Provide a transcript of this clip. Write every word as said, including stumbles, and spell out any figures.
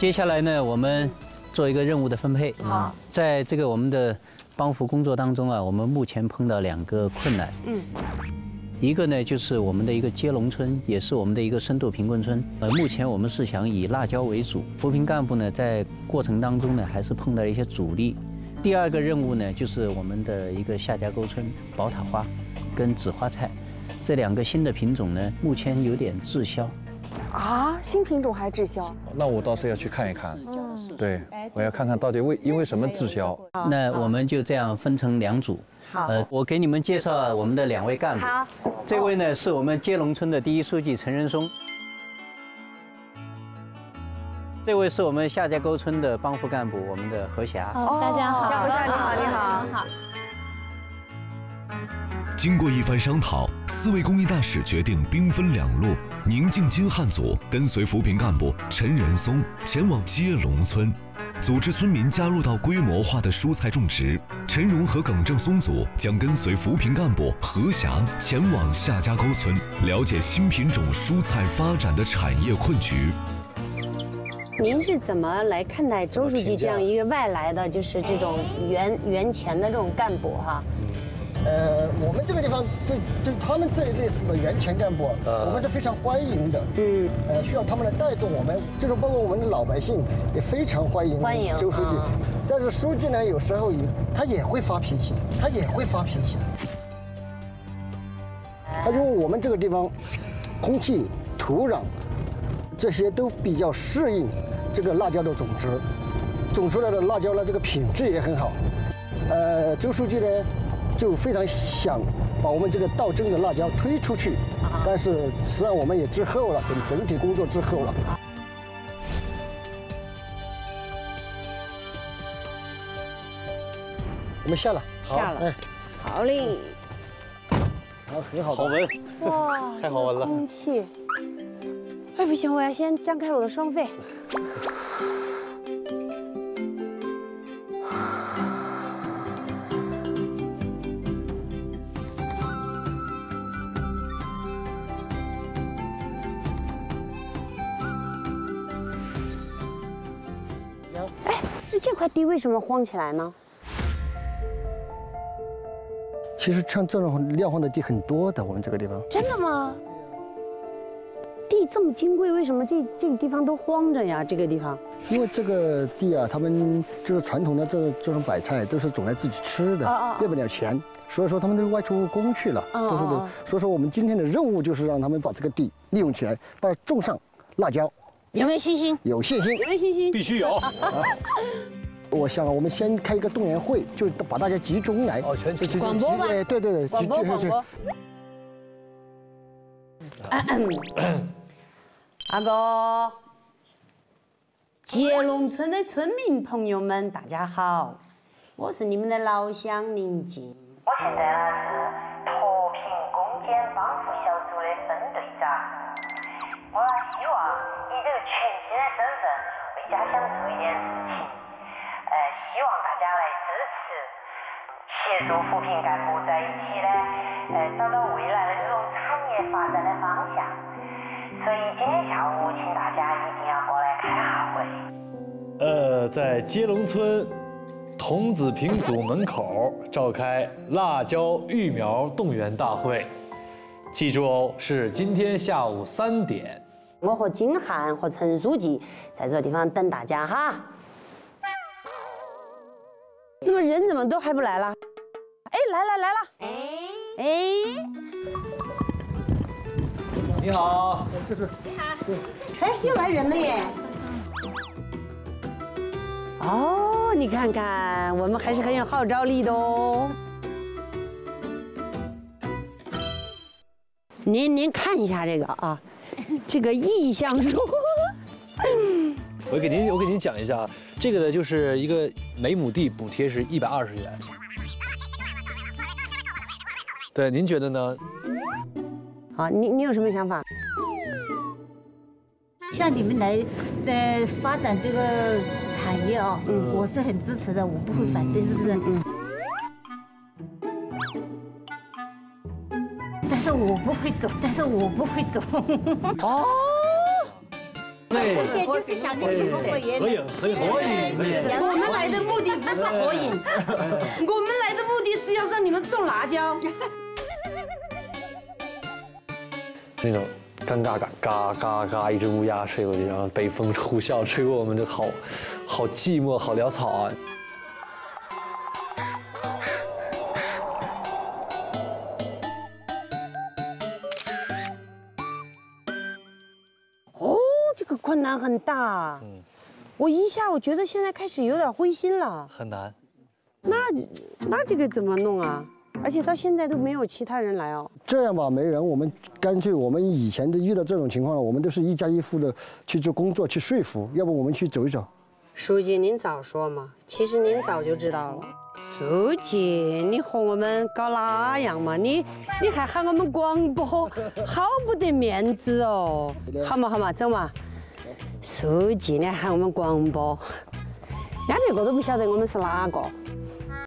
接下来呢，我们做一个任务的分配。 好， 在这个我们的帮扶工作当中啊，我们目前碰到两个困难。嗯。一个呢，就是我们的一个接龙村，也是我们的一个深度贫困村。呃，目前我们是想以辣椒为主，扶贫干部呢，在过程当中呢，还是碰到了一些阻力。第二个任务呢，就是我们的一个夏家沟村宝塔花，跟紫花菜，这两个新的品种呢，目前有点滞销。 啊，新品种还滞销？ 那我倒是要去看一看。嗯，对，我要看看到底为因为什么滞销。 那我们就这样分成两组。 好， 呃，我给你们介绍我们的两位干部。 好， 这位呢是我们接龙村的第一书记陈仁松，这位是我们夏家沟村的帮扶干部，我们的何霞。 哦，大家好， 夏夏你好，你好， 好。 经过一番商讨，四位公益大使决定兵分两路，宁静金汉组跟随扶贫干部陈仁松前往接龙村，组织村民加入到规模化的蔬菜种植。陈荣和耿正松组将跟随扶贫干部何霞前往夏家沟村，了解新品种蔬菜发展的产业困局。 您是怎么来看待周书记这样一个外来的，就是这种原原前的这种干部哈？ 呃，我们这个地方对对他们这一类似的原前干部，我们是非常欢迎的。嗯，呃，需要他们来带动我们，就是包括我们的老百姓也非常欢迎欢迎周书记。但是书记呢，有时候也他也会发脾气，他也会发脾气。他因为我们这个地方，空气、土壤这些都比较适应这个辣椒的种植，种出来的辣椒呢，这个品质也很好。呃，周书记呢，就非常想把我们这个倒针的辣椒推出去，但是实际上我们也滞后了，整整体工作滞后了。我们下了， 下了， 哎， 好嘞， 好，很好， 好闻， 哇， 太好闻了。 空气，哎，不行，我要先张开我的双肺。哎，那这块地为什么荒起来呢？ 其实像这种撂荒的地很多的，我们这个地方。 真的吗？地这么金贵，为什么这这个地方都荒着呀？这个地方， 因为这个地啊，他们就是传统的这这种白菜都是种来自己吃的，挣不了钱，所以说他们都外出务工去了，都是的。所以说我们今天的任务就是让他们把这个地利用起来，把它种上辣椒。 有没有信心？ 有信心， 有没有信心？ 必须有。 我想啊，我们先开一个动员会，就把大家集中来。 哦，全集广播吧。 对对对， 广播广播。阿哥，接龙村的村民朋友们，大家好，我是你们的老乡宁静。 我现在呢是脱贫攻坚帮扶小组的分队长，我希望以这个全新的身份为家乡做一点事情，呃，希望大家来支持，协助扶贫干部在一起呢，呃，找到未来的这种产业发展的方向。所以今天下午，请大家一定要过来开下会。 呃，在接龙村童子平组门口召开辣椒育苗动员大会，记住哦，是今天下午三点。 我和金汉和陈书记在这地方等大家哈。那么人怎么都还不来了？哎，来了来了！哎， 你好， 你好，哎，又来人了耶！哦，你看看，我们还是很有号召力的哦。您您看一下这个啊，这个意向书。 我给您我给您讲一下啊，这个呢就是一个每亩地补贴是一百二十元。对，您觉得呢？ 好，你你有什么想法？ 像你们来在发展这个产业哦，嗯，我是很支持的，我不会反对，是不是？嗯。但是我不会走，但是我不会走。 哦， 对， 也就是想跟你们合影。 合影，合影，合影，合影。 我们来的目的不是合影，我们来的目的是要让你们种辣椒。 那种尴尬感，嘎嘎嘎，一只乌鸦吹过去，然后北风呼啸吹过我们，就好，好寂寞，好潦草啊。 哦，这个困难很大。嗯，我一下我觉得现在开始有点灰心了。 很难。 那那这个怎么弄啊？而且到现在都没有其他人来哦。 这样吧，没人，我们干脆我们以前的遇到这种情况，我们都是一家一户的去做工作去说服，要不我们去走一走。 书记，您早说嘛！其实您早就知道了。书记，你和我们搞哪样嘛？你你还喊我们广播，好不得面子哦！好嘛好嘛，走嘛。书记，你还喊我们广播，人家别个都不晓得我们是哪个。